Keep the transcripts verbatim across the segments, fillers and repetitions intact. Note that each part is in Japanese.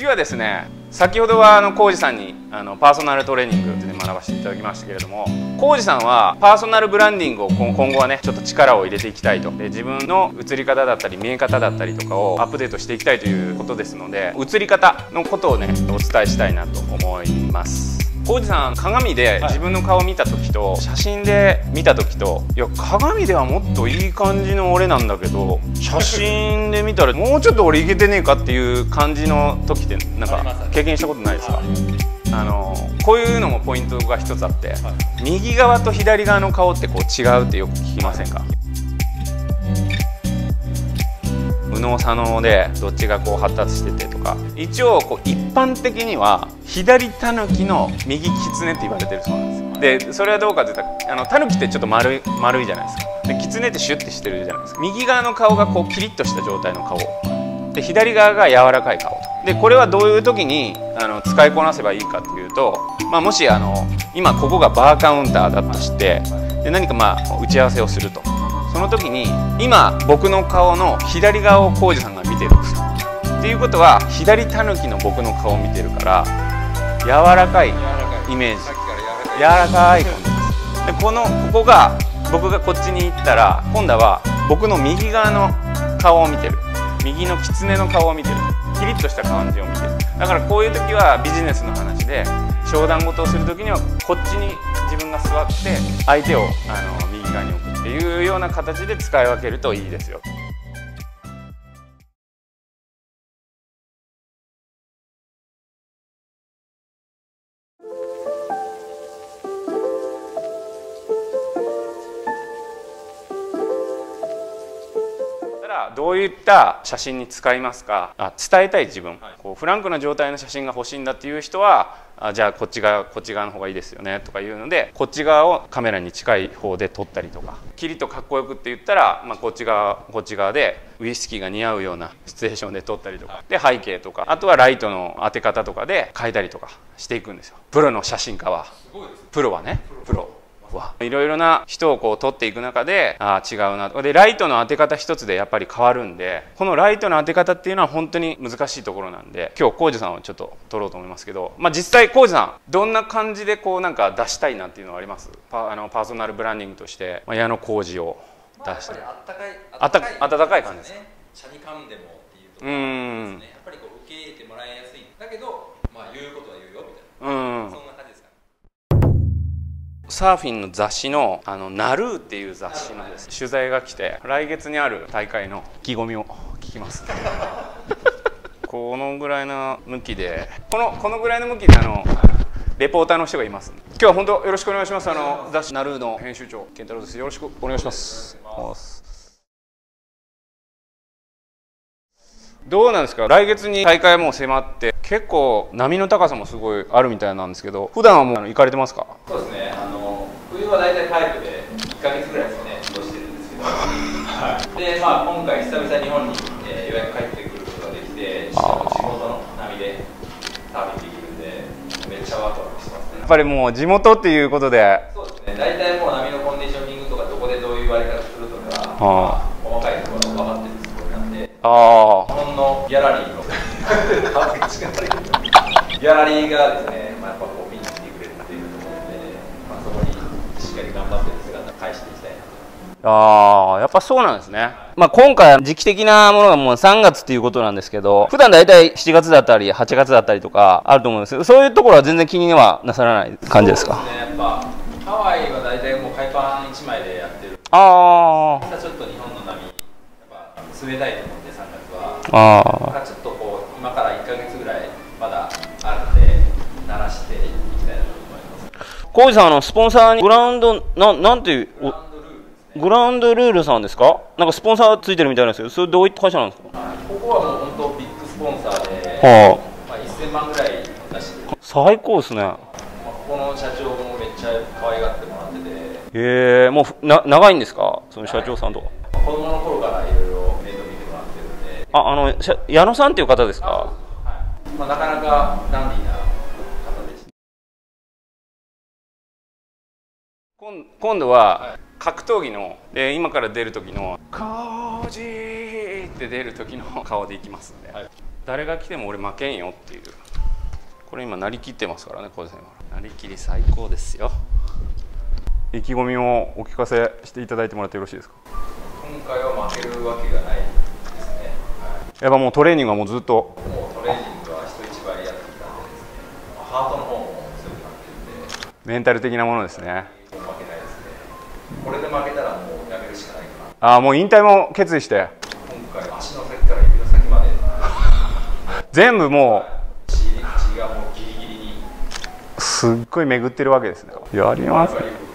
はですね、先ほどはあの浩二さんにあのパーソナルトレーニングで学ばせていただきましたけれども、浩二さんはパーソナルブランディングを今後はねちょっと力を入れていきたいと。で、自分の映り方だったり見え方だったりとかをアップデートしていきたいということですので、映り方のことをねお伝えしたいなと思います。浩二さん、鏡で自分の顔を見た時と写真で見た時と、いや鏡ではもっといい感じの俺なんだけど写真で見たらもうちょっと俺いけてねえかっていう感じの時ってなんか経験したことないですか？あのこういうのもポイントが一つあって、右側と左側の顔ってこう違うってよく聞きませんか？右脳左脳でどっちがこう発達しててとか、一応こう一般的には左タヌキの右キツネって言われてるそうなんですよ。でそれはどうかというと、あのタヌキってちょっと丸い丸いじゃないですか。でキツネってシュッてしてるじゃないですか。右側の顔がこうキリッとした状態の顔で、左側が柔らかい顔で、これはどういう時にあの使いこなせばいいかっていうと、まあ、もしあの今ここがバーカウンターだとしてで何かまあ打ち合わせをすると、その時に今僕の顔の左側を浩二さんが見てるんですよ。っていうことは左タヌキの僕の顔を見てるから柔らかいイメージ、柔らかい感じです。でこのここが僕がこっちに行ったら今度は僕の右側の顔を見てる、右のキツネの顔を見てる、キリッとした感じを見てる。だからこういう時はビジネスの話で商談事をする時にはこっちに自分が座って相手をあの右側に置くっていうような形で使い分けるといいですよ。どういった写真に使いますか？あ、伝えたい自分、はい、こうフランクな状態の写真が欲しいんだっていう人は、あ、じゃあこっち側こっち側の方がいいですよねとかいうので、こっち側をカメラに近い方で撮ったりとか、キリッとかっこよくって言ったら、まあ、こっち側こっち側でウイスキーが似合うようなシチュエーションで撮ったりとかで、背景とかあとはライトの当て方とかで変えたりとかしていくんですよ。プロの写真家は、プロはね、プロいろいろな人をこう撮っていく中で、ああ違うなで、ライトの当て方一つでやっぱり変わるんで、このライトの当て方っていうのは本当に難しいところなんで、今日浩二さんをちょっと撮ろうと思いますけど、まあ、実際浩二さんどんな感じでこうなんか出したいなっていうのはあります？パあのパーソナルブランディングとして、まあ、矢野浩二を出したい。あったかいあったかい感じですね。 茶に噛んでもっていうところですね。やっぱりこう受け入れてもらいやすいだけど、まあ言うことは言うよみたいな、うん、そんな感じですかね。 サーフィンの雑誌のあのナルーっていう雑誌のです、取材が来て、来月にある大会の意気込みを聞きます。このぐらいの向きで、このこのぐらいの向きであのレポーターの人がいます。今日は本当よろしくお願いします。あの雑誌ナルーの編集長健太郎です。よろしくお願いします。どうなんですか？来月に大会も迫って結構波の高さもすごいあるみたいなんですけど、普段はもう行かれてますか？ そうですね、あの冬は大体タイプでいっかげつぐらいですね過ごしてるんですけど、はい、でまあ今回久々日本に、えー、ようやく帰ってくることができて、地元の波で旅できるんでめっちゃワクワクしてますね。 やっぱりもう地元っていうことで、 そうですね、大体もう波のコンディショニングとかどこでどういう割り方するとか、まあ、細かいところが分かってるつもりなんで、あ日本のギャラリーのギャラリーがですね、まあ、やっぱこう見に来てくれるっていうところで、まあ、そこにしっかり頑張ってる姿を返していきたいなと。 ああ、やっぱそうなんですね。まあ今回時期的なものがもうさんがつっていうことなんですけど、普段だいたいしちがつだったりはちがつだったりとかあると思うんですけど、そういうところは全然気にはなさらない感じですか？ そうですね、やっぱハワイは大体もう海パンいちまいでやってる。 ああ。 ちょっと日本の波やっぱ冷たいと思うんでさんがつは。 ああ。 ちょっとこう今からいっかげつぐらいまだあるので慣らしていきたいなと思います。 浩二さん、あのスポンサーにグラウンドななんていうグラウンドルールさんですか？なんかスポンサーついてるみたいなんですけど、それどういった会社なんですか？ ここはもう本当ビッグスポンサーで、はあ、まあいっせんまんぐらい出してる。 最高ですね。 まあ、ここの社長もめっちゃ可愛がってもらってて。 へえ、もうな長いんですか？その社長さんとか。 子供の頃からいろいろ面倒見てもらってるんで。 あ、あの矢野さんっていう方ですか？ はい、まあ、なかなかダンディーな方です。 今今度は格闘技ので今から出る時の「コージー」って出る時の顔でいきますんで、はい、 誰が来ても俺負けんよっていう。これ今なりきってますからね、小泉は。なりきり最高ですよ。意気込みをお聞かせしていただいてもらってよろしいですか。 今回は負けるわけがないですね。はい、 やっぱもうトレーニングはもうずっと。 もうトレーニングは人一倍やってきたんでですね。ハートの方も強くなってるんで。 メンタル的なものですね。 負けないですね。これで負けたらもうやめるしかないかな。 ああ、もう引退も決意して。 今回足の先から指の先まで全部もう血、血がもうギリギリにすっごい巡ってるわけですね。やります。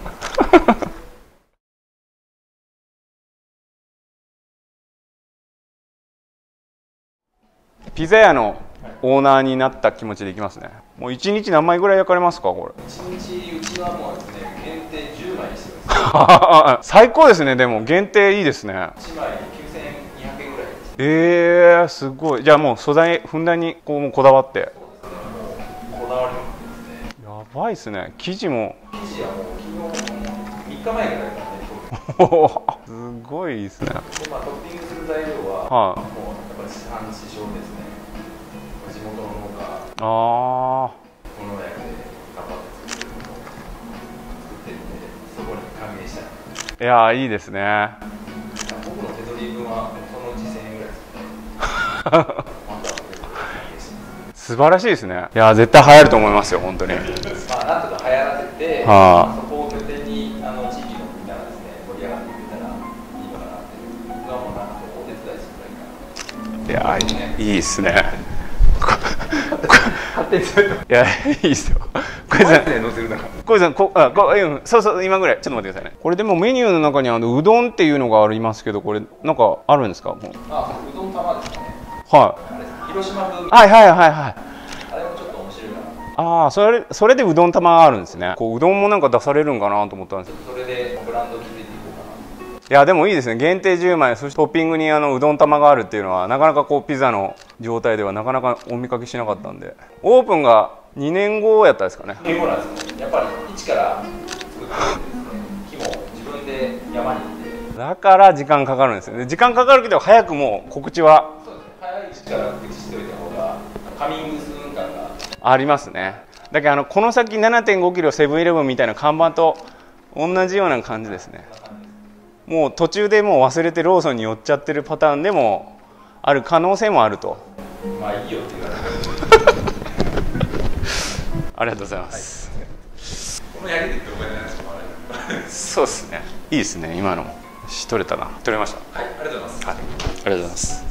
ピザ屋のオーナーになった気持ちでいきますね。もう一日何枚ぐらい焼かれますか、これ。 一日うちはもうですね、限定じゅうまいにしてるんです。 最高ですね。でも限定いいですね。 いちまいきゅうせんにひゃくえんぐらいです。 えー、すごい。じゃあもう素材ふんだんにこうもうこだわって。 そうですね、もうこだわりもですね。 やばいですね。生地も。 生地はもう昨日みっかまえぐらいからね。 すごいですね。 で、まあ、トッピングする材料は、 はい、 もうやっぱり地産地消ですね。地元の農家、 ああ、 無農薬で頑張って作ってるのを作ってるんで、そこに還元したい。 いやー、いいですね。 僕の手取り分はそのうちせんえんぐらいですね。 素晴らしいですね。いやー、絶対流行ると思いますよ、本当に。 まあ、なんとか流行らせて、 はあ、 そこを拠点にあの地域のみんながですね、盛り上がってくれたらいいのかなっていう、僕はもうなんかお手伝いするぐらいかな。 いやー、いいですね。 勝手にそれと。 いや、いいですよ。小泉さん、 乗せるな。 小泉さん、こ、あ、こ、うん、そうそう、今ぐらい、ちょっと待ってくださいね。これでもメニューの中にあのうどんっていうのがありますけど、これなんかあるんですか。もう。 あ、うどん玉ですね。 はい。 あれ広島風。 はいはいはいはい。 あれもちょっと面白いかな。 ああ、それ、それでうどん玉があるんですね。こううどんもなんか出されるんかなと思ったんですけど。 それでブランド築いていこうかな。 いやでもいいですね。限定じゅうまい、そしてトッピングにあのうどん玉があるっていうのはなかなかこうピザの状態ではなかなかお見かけしなかったんで。オープンがにねんごやったんですかね。 にねんごなんですね。やっぱり一から作ってるんですね。木も自分で山に行って。 だから時間かかるんですよね。時間かかるけど早くもう告知は。 そうですね。早いうちから告知しておいた方がカミングスーン感がありますね。だけどあのこの先 ななてんごキロセブンイレブンみたいな看板と同じような感じですね。もう途中でもう忘れてローソンに寄っちゃってるパターンでもある可能性もあると。 まあいいよって言われてありがとうございます、 はい、このやりでって覚えてないですか。 そうですね。いいですね。今のし取れたな。取れました。 はい、ありがとうございます。 はい、ありがとうございます。